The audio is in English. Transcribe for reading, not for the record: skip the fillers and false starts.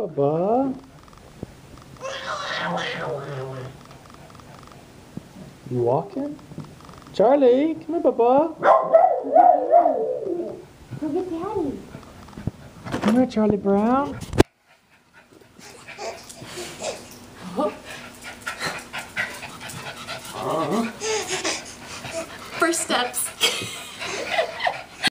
Bubba. You walking? Charlie, come here, Bubba. Go get Daddy. Come here, Charlie Brown.